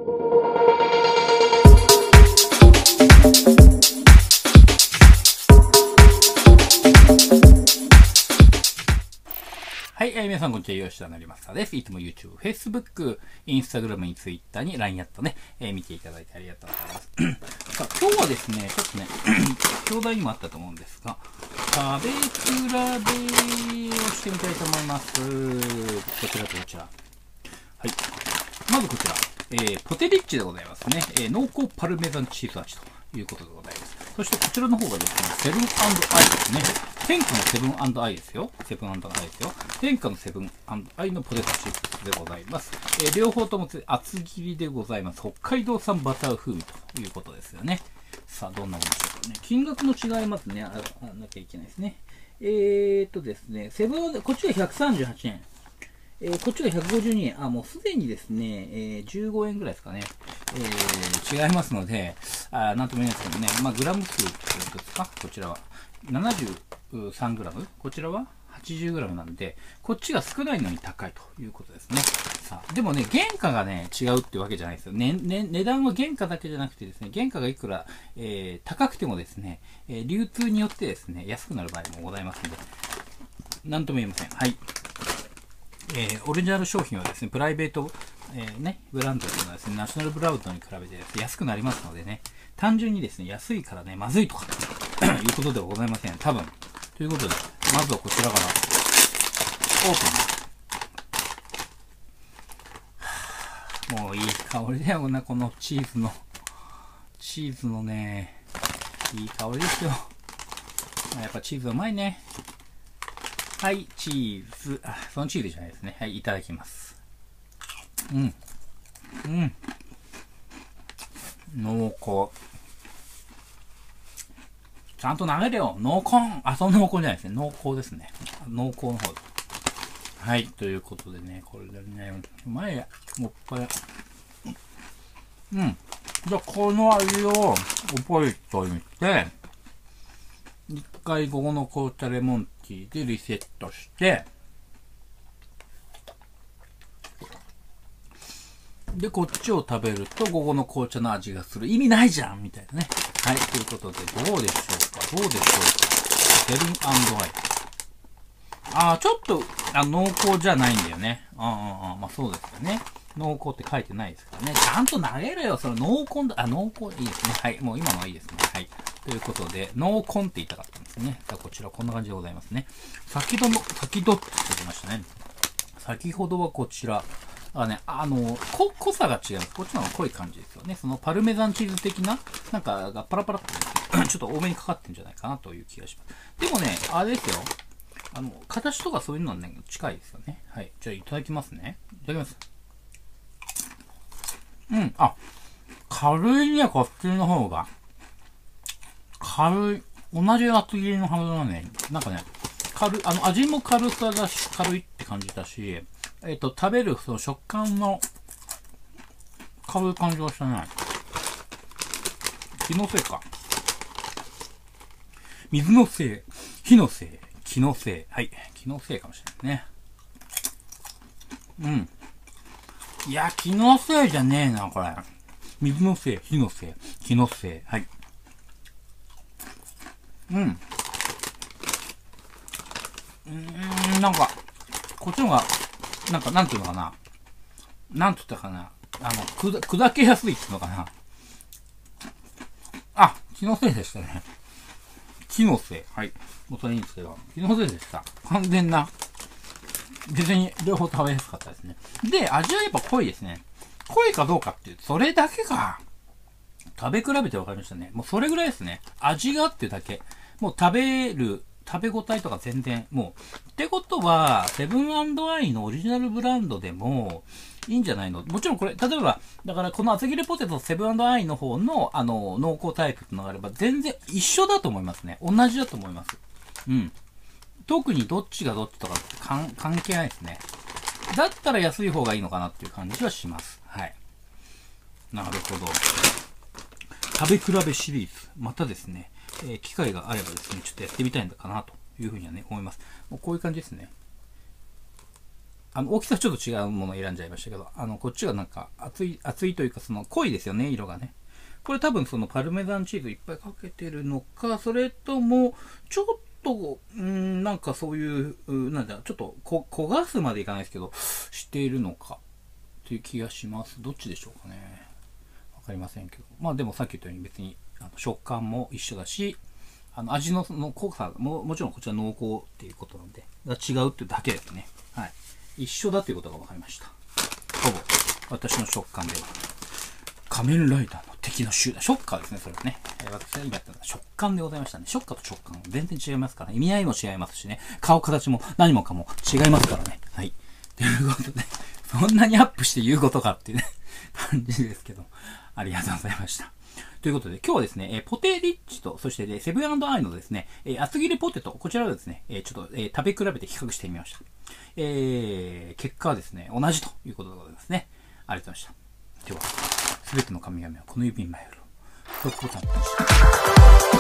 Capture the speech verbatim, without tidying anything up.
はい、えー、皆さんこんにちは、吉田成正です。いつも YouTube、Facebook、Instagram に Twitter に ライン アットね、えー、見ていただいてありがとうございます。さあ、今日はですね、ちょっとね、表題にもあったと思うんですが、食べ比べをしてみたいと思います。こちらとこちら。はい。まずこちら、えー、ポテリッチでございますね。えー、濃厚パルメザンチーズ味ということでございます。そしてこちらの方がですね、セブン&アイですね。天下のセブン&アイですよ。セブン&アイですよ。天下のセブン&アイのポテトチップスでございます。えー、両方とも厚切りでございます。北海道産バター風味ということですよね。さあ、どんなものでしょうかね。金額の違いますね。あ、あなきゃいけないですね。えーっとですね、セブン、こっちがひゃくさんじゅうはちえん。えー、こっちがひゃくごじゅうにえん。あ、もうすでにですね、えー、じゅうごえんぐらいですかね。えー、違いますので、あなんとも言えないですけどね。まあ、グラム数ってことですかこちらは。ななじゅうさんグラム こちらは はちじゅうグラム なんで、こっちが少ないのに高いということですね。さあ、でもね、原価がね、違うってわけじゃないですよ。ね、ね、値段は原価だけじゃなくてですね、原価がいくら、えー、高くてもですね、えー、流通によってですね、安くなる場合もございますので、なんとも言えません。はい。えー、オリジナル商品はですね、プライベート、えー、ね、ブランドというのはですね、ナショナルブランドに比べてです、ね、安くなりますのでね、単純にですね、安いからね、まずいとか、いうことではございません。多分。ということで、まずはこちらから、オープン。もういい香りだよな、このチーズの、チーズのね、いい香りですよ。やっぱチーズうまいね。はい、チーズ。あ、そのチーズじゃないですね。はい、いただきます。うん。うん。濃厚。ちゃんと投げるよ。濃厚。あ、その濃厚じゃないですね。濃厚ですね。濃厚の方で。はい、ということでね、これでね、うまいや。もっぱい。うん。じゃあ、この味を覚えておいて、一回午後の紅茶レモンティーでリセットして、で、こっちを食べると午後の紅茶の味がする。意味ないじゃんみたいなね。はい、ということで、どうでしょうかどうでしょうかセブン&アイ。あー、ちょっと、あ、濃厚じゃないんだよね。ああ、あまあそうですよね。濃厚って書いてないですからね。ちゃんと投げろよ。その濃厚だ、あ、濃厚いいですね。はい、もう今のはいいですね。はい。ということで、濃厚って言いたかったんですね。さあ、こちらこんな感じでございますね。先ほどの、先ほどって言ってましたね。先ほどはこちら。あね、あの、こ、濃さが違う。こっちの方が濃い感じですよね。そのパルメザンチーズ的な、なんかがパラパラってちょっと多めにかかってんじゃないかなという気がします。でもね、あれですよ。あの、形とかそういうのはね、近いですよね。はい。じゃあ、いただきますね。いただきます。うん、あ、軽いね、こっちの方が。軽い。同じ厚切りのはずだね。なんかね、軽い、あの、味も軽さだし、軽いって感じだし、えっと、食べるその食感の軽い感じがしたね。気のせいか。水のせい、火のせい、気のせい。はい。気のせいかもしれないね。うん。いや、気のせいじゃねえな、これ。水のせい、火のせい、気のせい。はい。うん。うーん、なんか、こっちのが、なんか、なんていうのかな。なんて言ったかな。あの、くだ、砕けやすいっていうのかな。あ、気のせいでしたね。気のせい。はい。もうそれいいんですけど、気のせいでした。完全な。別に両方食べやすかったですね。で、味はやっぱ濃いですね。濃いかどうかっていう、それだけか。食べ比べて分かりましたね。もうそれぐらいですね。味があってだけ。もう食べる、食べ応えとか全然、もう。ってことは、セブン&アイのオリジナルブランドでも、いいんじゃないの？もちろんこれ、例えば、だからこの厚切りポテトセブン&アイの方の、あの、濃厚タイプってのがあれば、全然一緒だと思いますね。同じだと思います。うん。特にどっちがどっちとかって関係ないですね。だったら安い方がいいのかなっていう感じはします。はい。なるほど。食べ比べシリーズ。またですね、えー、機会があればですね、ちょっとやってみたいんだかなというふうにはね、思います。もうこういう感じですね。 あの、大きさちょっと違うものを選んじゃいましたけど、あの、こっちがなんか厚い、厚いというか、その濃いですよね、色がね。これ多分そのパルメザンチーズいっぱいかけてるのか、それとも、ちょっと、うん、なんかそういう、うなんだ、ちょっとこ焦がすまでいかないですけど、しているのか、という気がします。どっちでしょうかね。わかりませんけど。まあでもさっき言ったように別にあの食感も一緒だし、あの味のの濃さも、もちろんこちら濃厚っていうことなんで、が違うっていうだけですね。はい。一緒だということが分かりました。ほぼ、私の食感では。仮面ライダーの敵の集団。ショッカーですね、それはね。えー、私が今やったのは食感でございましたね。ショッカーと食感は全然違いますからね。意味合いも違いますしね。顔形も何もかも違いますからね。はい。ということで、そんなにアップして言うことかっていうね、感じですけど。ありがとうございました。ということで、今日はですね、えー、ポテリッチと、そして、ね、セブン&アイのですね、えー、厚切りポテト、こちらをですね、えー、ちょっと、えー、食べ比べて比較してみました。えー、結果はですね、同じということでございますね。ありがとうございました。では、すべての神々はこの指に参る。トップボタンを押して